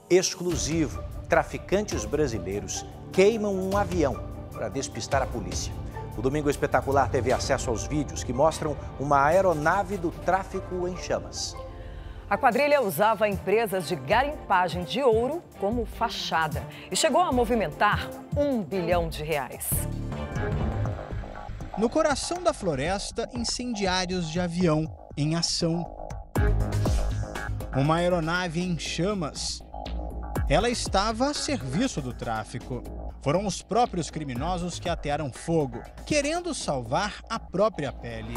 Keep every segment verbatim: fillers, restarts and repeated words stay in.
exclusivo. Traficantes brasileiros queimam um avião para despistar a polícia. O Domingo Espetacular teve acesso aos vídeos que mostram uma aeronave do tráfico em chamas. A quadrilha usava empresas de garimpagem de ouro como fachada e chegou a movimentar um bilhão de reais. No coração da floresta, incendiários de avião em ação. Uma aeronave em chamas. Ela estava a serviço do tráfico. Foram os próprios criminosos que atearam fogo, querendo salvar a própria pele.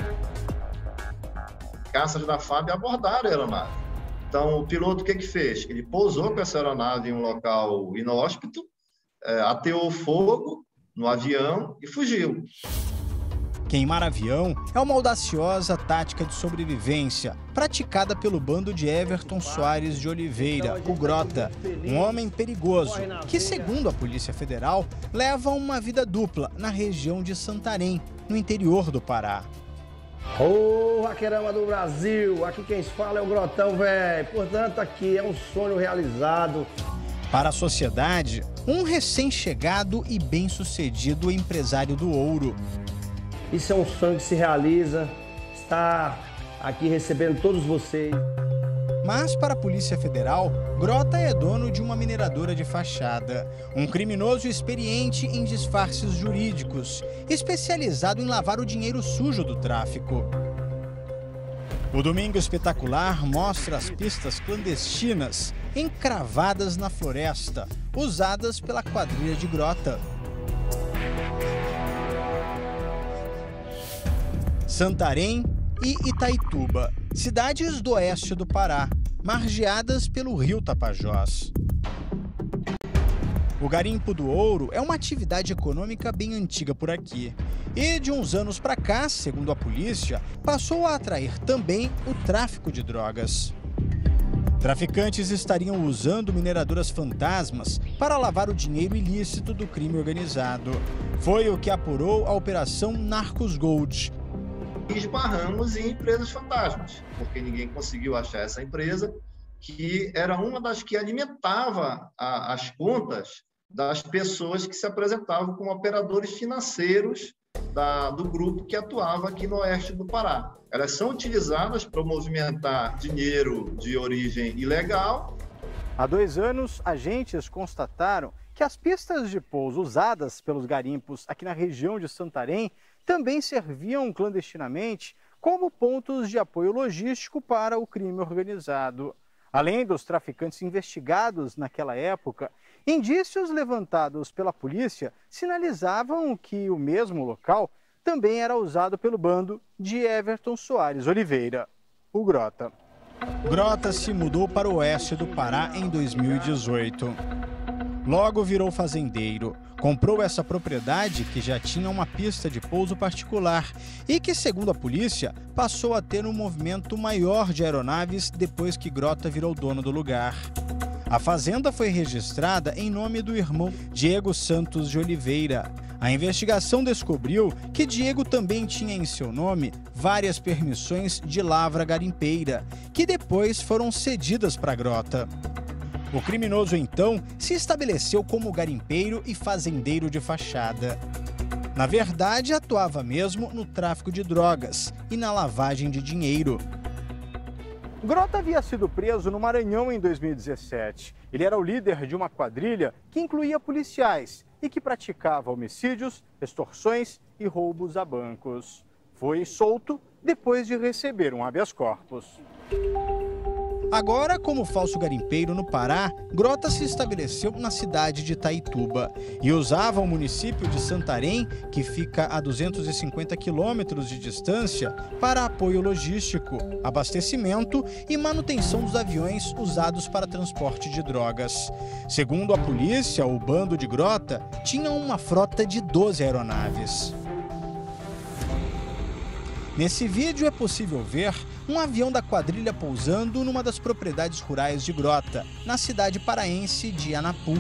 Caças da F A B abordaram a aeronave. Então, o piloto o que que fez? Ele pousou com essa aeronave em um local inóspito, é, ateou fogo no avião e fugiu. Queimar avião é uma audaciosa tática de sobrevivência praticada pelo bando de Everton Soares de Oliveira, o Grota, um homem perigoso que, segundo a Polícia Federal, leva uma vida dupla na região de Santarém, no interior do Pará. Ô, vaqueirama do Brasil, aqui quem se fala é o Grotão, velho. Portanto, aqui é um sonho realizado. Para a sociedade, um recém-chegado e bem-sucedido empresário do ouro. Isso é um sonho que se realiza, estar aqui recebendo todos vocês. Mas para a Polícia Federal, Grota é dono de uma mineradora de fachada. Um criminoso experiente em disfarces jurídicos, especializado em lavar o dinheiro sujo do tráfico. O Domingo Espetacular mostra as pistas clandestinas encravadas na floresta, usadas pela quadrilha de Grota. Santarém e Itaituba, cidades do oeste do Pará, margeadas pelo rio Tapajós. O garimpo do ouro é uma atividade econômica bem antiga por aqui. E de uns anos para cá, segundo a polícia, passou a atrair também o tráfico de drogas. Traficantes estariam usando mineradoras fantasmas para lavar o dinheiro ilícito do crime organizado. Foi o que apurou a Operação Narcos Gold. Esbarramos em empresas fantasmas, porque ninguém conseguiu achar essa empresa, que era uma das que alimentava a, as contas das pessoas que se apresentavam como operadores financeiros da, do grupo que atuava aqui no oeste do Pará. Elas são utilizadas para movimentar dinheiro de origem ilegal. Há dois anos, agentes constataram que as pistas de pouso usadas pelos garimpos aqui na região de Santarém também serviam clandestinamente como pontos de apoio logístico para o crime organizado. Além dos traficantes investigados naquela época, indícios levantados pela polícia sinalizavam que o mesmo local também era usado pelo bando de Everton Soares Oliveira, o Grota. Grota se mudou para o oeste do Pará em dois mil e dezoito. Logo virou fazendeiro. Comprou essa propriedade que já tinha uma pista de pouso particular e que, segundo a polícia, passou a ter um movimento maior de aeronaves depois que Grota virou dono do lugar. A fazenda foi registrada em nome do irmão Diego Santos de Oliveira. A investigação descobriu que Diego também tinha em seu nome várias permissões de lavra garimpeira, que depois foram cedidas para Grota. O criminoso, então, se estabeleceu como garimpeiro e fazendeiro de fachada. Na verdade, atuava mesmo no tráfico de drogas e na lavagem de dinheiro. Grota havia sido preso no Maranhão em dois mil e dezessete. Ele era o líder de uma quadrilha que incluía policiais e que praticava homicídios, extorsões e roubos a bancos. Foi solto depois de receber um habeas corpus. Agora, como falso garimpeiro no Pará, Grota se estabeleceu na cidade de Itaituba e usava o município de Santarém, que fica a duzentos e cinquenta quilômetros de distância, para apoio logístico, abastecimento e manutenção dos aviões usados para transporte de drogas. Segundo a polícia, o bando de Grota tinha uma frota de doze aeronaves. Nesse vídeo é possível ver um avião da quadrilha pousando numa das propriedades rurais de Grota, na cidade paraense de Anapu.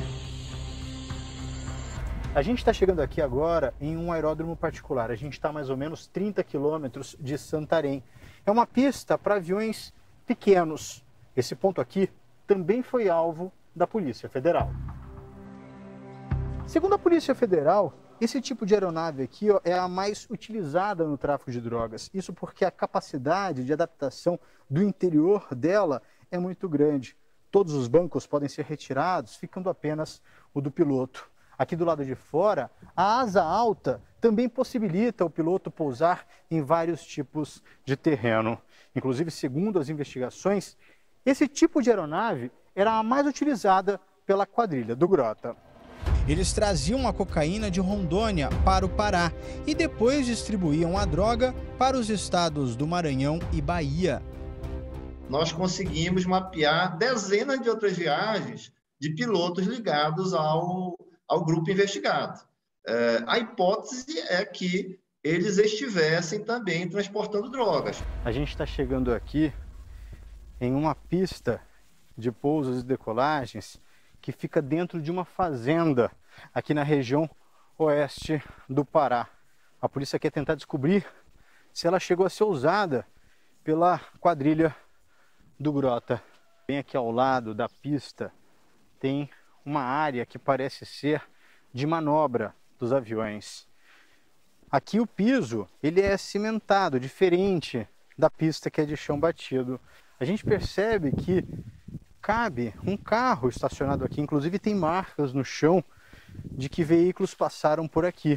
A gente está chegando aqui agora em um aeródromo particular. A gente está a mais ou menos trinta quilômetros de Santarém. É uma pista para aviões pequenos. Esse ponto aqui também foi alvo da Polícia Federal. Segundo a Polícia Federal, esse tipo de aeronave aqui ó, é a mais utilizada no tráfico de drogas. Isso porque a capacidade de adaptação do interior dela é muito grande. Todos os bancos podem ser retirados, ficando apenas o do piloto. Aqui do lado de fora, a asa alta também possibilita o piloto pousar em vários tipos de terreno. Inclusive, segundo as investigações, esse tipo de aeronave era a mais utilizada pela quadrilha do Grota. Eles traziam a cocaína de Rondônia para o Pará e depois distribuíam a droga para os estados do Maranhão e Bahia. Nós conseguimos mapear dezenas de outras viagens de pilotos ligados ao, ao grupo investigado. É, a hipótese é que eles estivessem também transportando drogas. A gente está chegando aqui em uma pista de pousos e decolagens que fica dentro de uma fazenda aqui na região oeste do Pará. A polícia quer tentar descobrir se ela chegou a ser usada pela quadrilha do Grota. Bem aqui ao lado da pista tem uma área que parece ser de manobra dos aviões. Aqui o piso ele é cimentado, diferente da pista que é de chão batido. A gente percebe que cabe um carro estacionado aqui, inclusive tem marcas no chão de que veículos passaram por aqui.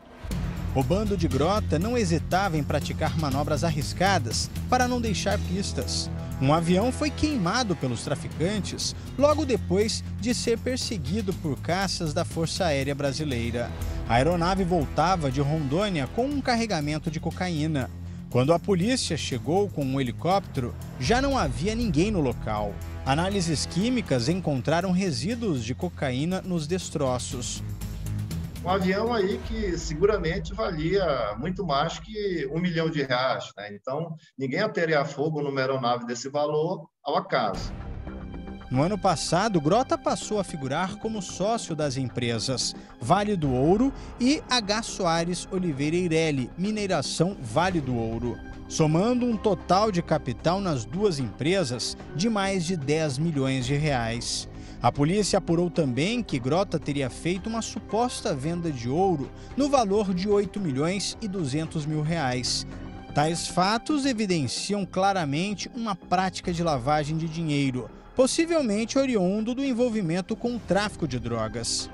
O bando de Grota não hesitava em praticar manobras arriscadas para não deixar pistas. Um avião foi queimado pelos traficantes logo depois de ser perseguido por caças da Força Aérea Brasileira. A aeronave voltava de Rondônia com um carregamento de cocaína. Quando a polícia chegou com um helicóptero, já não havia ninguém no local. Análises químicas encontraram resíduos de cocaína nos destroços. Um avião aí que seguramente valia muito mais que um milhão de reais, né? Então, ninguém ateria fogo numa aeronave desse valor ao acaso. No ano passado, Grota passou a figurar como sócio das empresas Vale do Ouro e H. Soares Oliveira Eireli, Mineração Vale do Ouro, somando um total de capital nas duas empresas de mais de dez milhões de reais. A polícia apurou também que Grota teria feito uma suposta venda de ouro no valor de oito milhões e duzentos mil reais. Tais fatos evidenciam claramente uma prática de lavagem de dinheiro, possivelmente oriundo do envolvimento com o tráfico de drogas.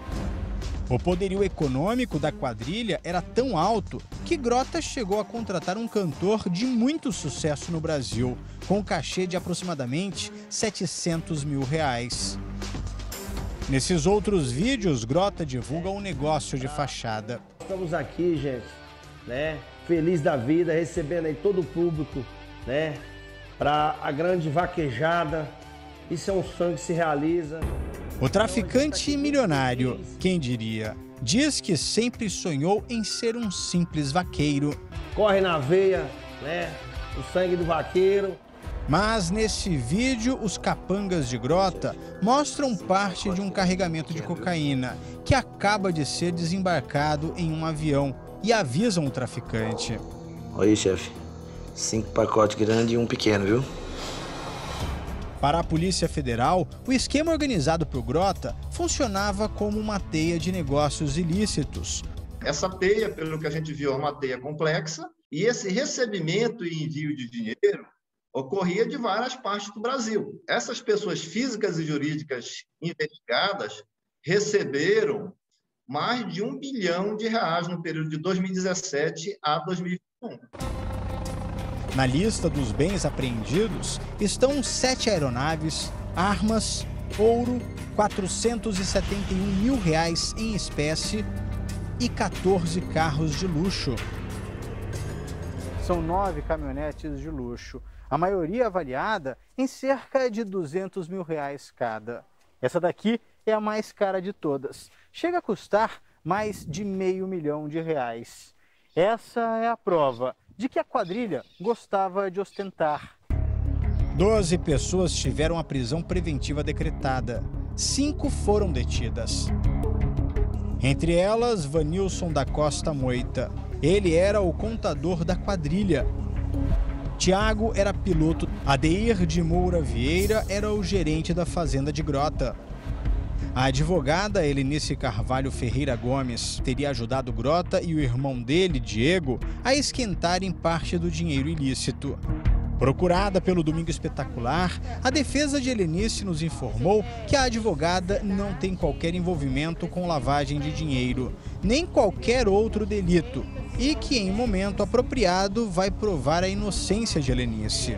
O poderio econômico da quadrilha era tão alto que Grota chegou a contratar um cantor de muito sucesso no Brasil, com um cachê de aproximadamente setecentos mil reais. Nesses outros vídeos, Grota divulga um negócio de fachada. Estamos aqui, gente, né, feliz da vida, recebendo aí todo o público, né, para a grande vaquejada. Isso é um sonho que se realiza. O traficante milionário, quem diria, diz que sempre sonhou em ser um simples vaqueiro. Corre na veia, né, o sangue do vaqueiro. Mas nesse vídeo, os capangas de Grota mostram parte de um carregamento de cocaína que acaba de ser desembarcado em um avião e avisam o traficante. Olha aí, chefe. Cinco pacotes grandes e um pequeno, viu? Para a Polícia Federal, o esquema organizado por Grota funcionava como uma teia de negócios ilícitos. Essa teia, pelo que a gente viu, é uma teia complexa e esse recebimento e envio de dinheiro ocorria de várias partes do Brasil. Essas pessoas físicas e jurídicas investigadas receberam mais de um bilhão de reais no período de dois mil e dezessete a dois mil e vinte e um. Na lista dos bens apreendidos estão sete aeronaves, armas, ouro, quatrocentos e setenta e um mil reais em espécie e quatorze carros de luxo. São nove caminhonetes de luxo, a maioria avaliada em cerca de duzentos mil reais cada. Essa daqui é a mais cara de todas, chega a custar mais de meio milhão de reais. Essa é a prova de que a quadrilha gostava de ostentar. Doze pessoas tiveram a prisão preventiva decretada. Cinco foram detidas. Entre elas, Vanilson da Costa Moita. Ele era o contador da quadrilha. Tiago era piloto. Adeir de Moura Vieira era o gerente da fazenda de Grota. A advogada Helenice Carvalho Ferreira Gomes teria ajudado Grota e o irmão dele, Diego, a esquentarem parte do dinheiro ilícito. Procurada pelo Domingo Espetacular, a defesa de Helenice nos informou que a advogada não tem qualquer envolvimento com lavagem de dinheiro, nem qualquer outro delito, e que em momento apropriado vai provar a inocência de Helenice.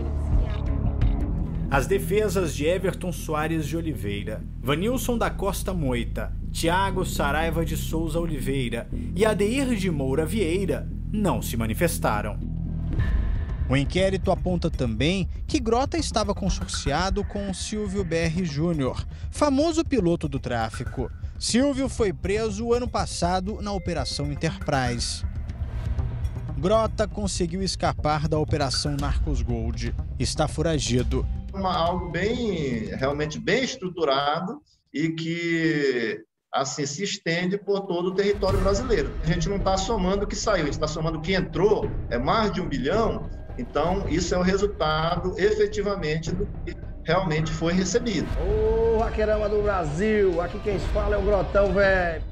As defesas de Everton Soares de Oliveira, Vanilson da Costa Moita, Tiago Saraiva de Souza Oliveira e Adeir de Moura Vieira não se manifestaram. O inquérito aponta também que Grota estava consorciado com Silvio B R Júnior, famoso piloto do tráfico. Silvio foi preso ano passado na Operação Enterprise. Grota conseguiu escapar da Operação Narcos Gold. Está foragido. Uma, algo bem, realmente bem estruturado e que assim se estende por todo o território brasileiro. A gente não está somando o que saiu, a gente está somando o que entrou, é mais de um bilhão. Então, isso é o resultado, efetivamente, do que realmente foi recebido. Ô, vaqueirama do Brasil, aqui quem fala é o Grotão, velho.